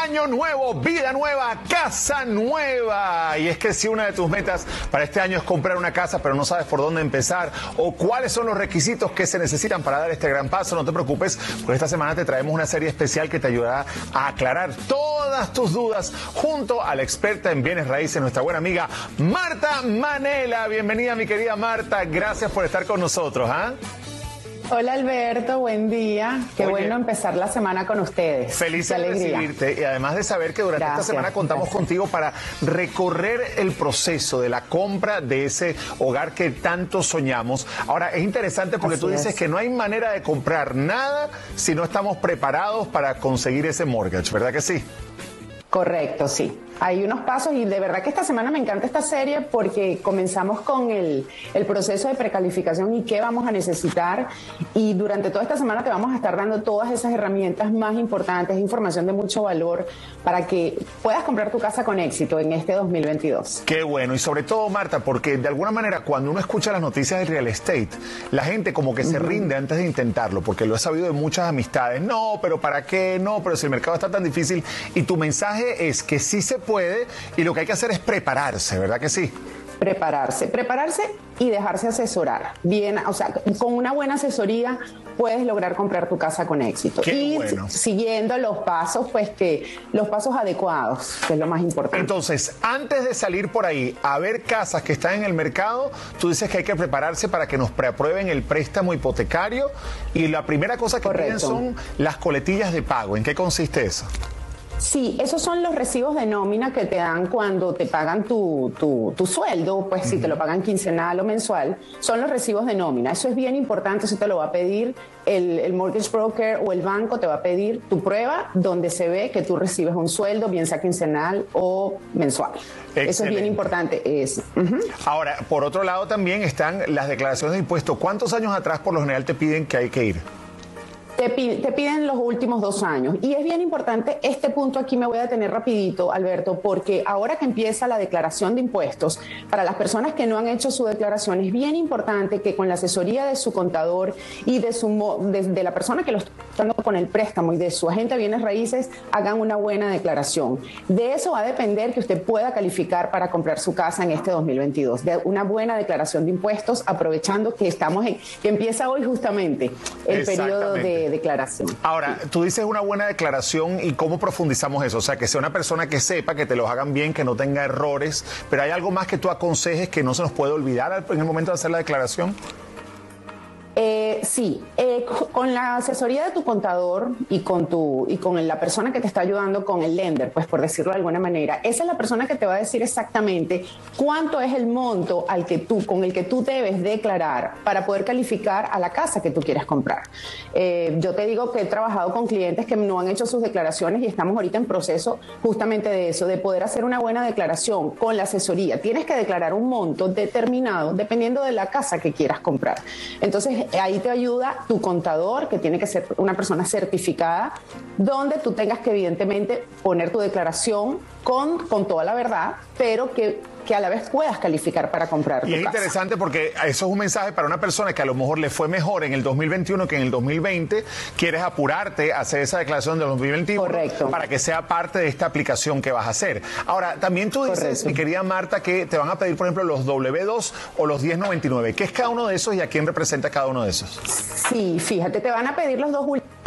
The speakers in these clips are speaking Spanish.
Año nuevo, vida nueva, casa nueva. Y es que si una de tus metas para este año es comprar una casa, pero no sabes por dónde empezar o cuáles son los requisitos que se necesitan para dar este gran paso, no te preocupes, porque esta semana te traemos una serie especial que te ayudará a aclarar todas tus dudas junto a la experta en bienes raíces, nuestra buena amiga Marta Manela. Bienvenida, mi querida Marta. Gracias por estar con nosotros. Hola Alberto, buen día. Qué bueno empezar la semana con ustedes. Feliz de recibirte y además de saber que durante esta semana contamos contigo para recorrer el proceso de la compra de ese hogar que tanto soñamos. Ahora, es interesante porque tú dices que no hay manera de comprar nada si no estamos preparados para conseguir ese mortgage, ¿verdad que sí? Correcto, sí. Hay unos pasos y de verdad que esta semana me encanta esta serie porque comenzamos con el proceso de precalificación y qué vamos a necesitar, y durante toda esta semana te vamos a estar dando todas esas herramientas más importantes, información de mucho valor para que puedas comprar tu casa con éxito en este 2022. Qué bueno, y sobre todo, Marta, porque de alguna manera cuando uno escucha las noticias del real estate, la gente como que se rinde antes de intentarlo, porque lo he sabido de muchas amistades. No, pero ¿para qué? No, pero si el mercado está tan difícil. Y tu mensaje es que sí se puede y lo que hay que hacer es prepararse, ¿verdad que sí? Prepararse y dejarse asesorar. Bien, o sea, con una buena asesoría puedes lograr comprar tu casa con éxito. Qué bueno. Siguiendo los pasos, pues los pasos adecuados, que es lo más importante. Entonces, antes de salir por ahí a ver casas que están en el mercado, tú dices que hay que prepararse para que nos preaprueben el préstamo hipotecario, y la primera cosa que piden son las coletillas de pago. ¿En qué consiste eso? Sí, esos son los recibos de nómina que te dan cuando te pagan tu sueldo, pues si te lo pagan quincenal o mensual, son los recibos de nómina. Eso es bien importante, eso te lo va a pedir el mortgage broker o el banco, te va a pedir tu prueba donde se ve que tú recibes un sueldo, bien sea quincenal o mensual. Excelente. Eso es bien importante. Ahora, por otro lado también están las declaraciones de impuestos. ¿Cuántos años atrás por lo general te piden que hay que ir? Te piden los últimos 2 años. Y es bien importante, este punto aquí me voy a detener rapidito, Alberto, porque ahora que empieza la declaración de impuestos, para las personas que no han hecho su declaración, es bien importante que con la asesoría de su contador y de la persona que lo está dando con el préstamo y de su agente de bienes raíces, hagan una buena declaración. De eso va a depender que usted pueda calificar para comprar su casa en este 2022. De una buena declaración de impuestos, aprovechando que que empieza hoy justamente el periodo de declaración. Ahora, tú dices una buena declaración, y ¿cómo profundizamos eso? O sea, que sea una persona que sepa, que te los hagan bien, que no tenga errores, pero ¿hay algo más que tú aconsejes que no se nos puede olvidar en el momento de hacer la declaración? Sí, con la asesoría de tu contador y con la persona que te está ayudando con el lender, pues por decirlo de alguna manera, esa es la persona que te va a decir exactamente cuánto es el monto con el que tú debes declarar para poder calificar a la casa que tú quieres comprar. Yo te digo que he trabajado con clientes que no han hecho sus declaraciones y estamos ahorita en proceso justamente de eso, de poder hacer una buena declaración con la asesoría. Tienes que declarar un monto determinado dependiendo de la casa que quieras comprar. Entonces, ahí te ayuda tu contador, que tiene que ser una persona certificada, donde tú tengas que evidentemente poner tu declaración con toda la verdad, pero que a la vez puedas calificar para comprar tu casa. Y es interesante porque eso es un mensaje para una persona que a lo mejor le fue mejor en el 2021 que en el 2020. Quieres apurarte a hacer esa declaración del 2021. Correcto. Para que sea parte de esta aplicación que vas a hacer. Ahora, también tú dices, mi querida Marta, que te van a pedir, por ejemplo, los W2 o los 1099. ¿Qué es cada uno de esos y a quién representa cada uno de esos? Sí, fíjate, te van a pedir los dos últimos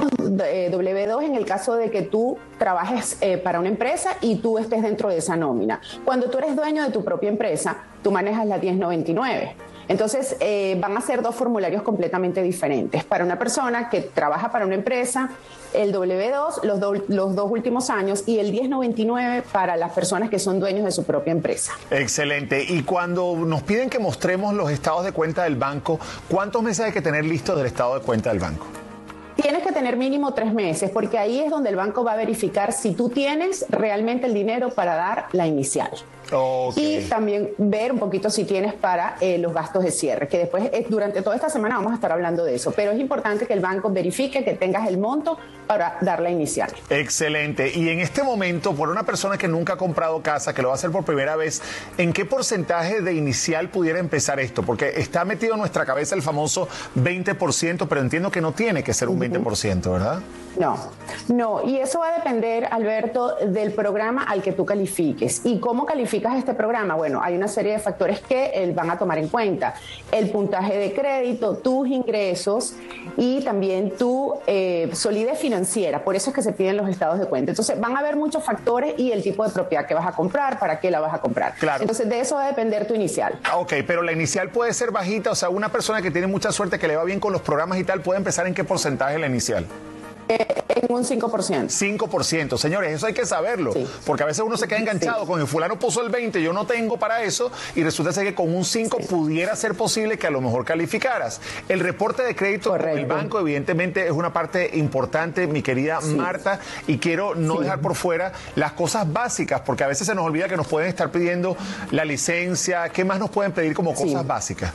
W2 en el caso de que tú trabajes para una empresa y tú estés dentro de esa nómina. Cuando tú eres dueño de tu propia empresa, tú manejas la 1099. Entonces, van a ser 2 formularios completamente diferentes. Para una persona que trabaja para una empresa, el W2, los dos últimos años, y el 1099 para las personas que son dueños de su propia empresa. Excelente. Y cuando nos piden que mostremos los estados de cuenta del banco, ¿cuántos meses hay que tener listos del estado de cuenta del banco? Tienes que tener mínimo 3 meses, porque ahí es donde el banco va a verificar si tú tienes realmente el dinero para dar la inicial. Okay. Y también ver un poquito si tienes para los gastos de cierre, que después durante toda esta semana vamos a estar hablando de eso, pero es importante que el banco verifique que tengas el monto para dar la inicial. Excelente. Y en este momento, por una persona que nunca ha comprado casa, que lo va a hacer por primera vez, ¿en qué porcentaje de inicial pudiera empezar esto? Porque está metido en nuestra cabeza el famoso 20%, pero entiendo que no tiene que ser un 20%, ¿verdad? No, y eso va a depender, Alberto, del programa al que tú califiques. ¿Y cómo calificas este programa? Bueno, hay una serie de factores que van a tomar en cuenta. El puntaje de crédito, tus ingresos y también tu solidez financiera. Por eso es que se piden los estados de cuenta. Entonces, van a haber muchos factores y el tipo de propiedad que vas a comprar, para qué la vas a comprar. Claro. Entonces, de eso va a depender tu inicial. Ok, pero la inicial puede ser bajita. O sea, una persona que tiene mucha suerte, que le va bien con los programas y tal, ¿puede empezar en qué porcentaje la inicial? En un 5%. 5%. Señores, eso hay que saberlo, sí, porque a veces uno se queda enganchado con el fulano puso el 20, yo no tengo para eso, y resulta ser que con un 5 pudiera ser posible que a lo mejor calificaras. El reporte de crédito del banco, evidentemente, es una parte importante, mi querida Marta, y quiero no dejar por fuera las cosas básicas, porque a veces se nos olvida que nos pueden estar pidiendo la licencia. ¿Qué más nos pueden pedir como cosas básicas?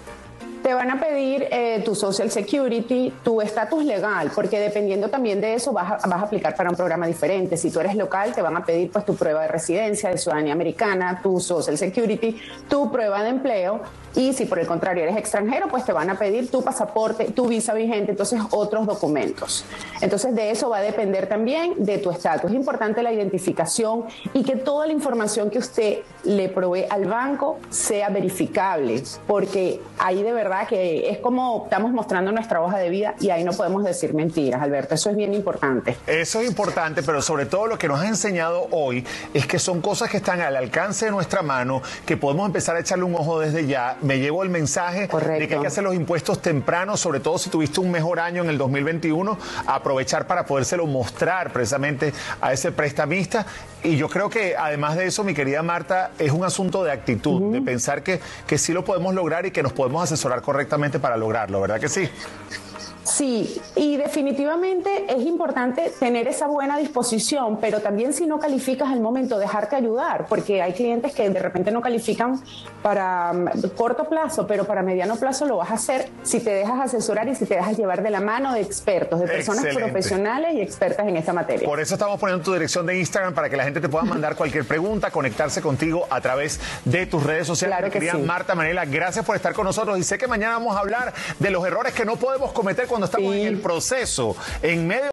Te van a pedir tu Social Security, tu estatus legal, porque dependiendo también de eso vas a aplicar para un programa diferente. Si tú eres local, te van a pedir pues tu prueba de residencia, de ciudadanía americana, tu Social Security, tu prueba de empleo. Y si por el contrario eres extranjero, pues te van a pedir tu pasaporte, tu visa vigente, entonces otros documentos. Entonces de eso va a depender también de tu estatus. Es importante la identificación y que toda la información que usted le provee al banco sea verificable, porque ahí de verdad que es como estamos mostrando nuestra hoja de vida y ahí no podemos decir mentiras, Alberto. Eso es bien importante. Eso es importante, pero sobre todo lo que nos has enseñado hoy es que son cosas que están al alcance de nuestra mano, que podemos empezar a echarle un ojo desde ya. Me llevo el mensaje de que hay que hacer los impuestos temprano, sobre todo si tuviste un mejor año en el 2021, aprovechar para podérselo mostrar precisamente a ese prestamista. Y yo creo que además de eso, mi querida Marta, es un asunto de actitud, de pensar que sí lo podemos lograr y que nos podemos asesorar correctamente para lograrlo, ¿verdad que sí? Sí, y definitivamente es importante tener esa buena disposición, pero también si no calificas al momento, dejarte ayudar, porque hay clientes que de repente no califican para corto plazo, pero para mediano plazo lo vas a hacer si te dejas asesorar y si te dejas llevar de la mano de expertos, de personas profesionales y expertas en esta materia. Por eso estamos poniendo tu dirección de Instagram para que la gente te pueda mandar cualquier pregunta, conectarse contigo a través de tus redes sociales. Claro que querida Marta Manela, gracias por estar con nosotros y sé que mañana vamos a hablar de los errores que no podemos cometer cuando estamos en el proceso, en medio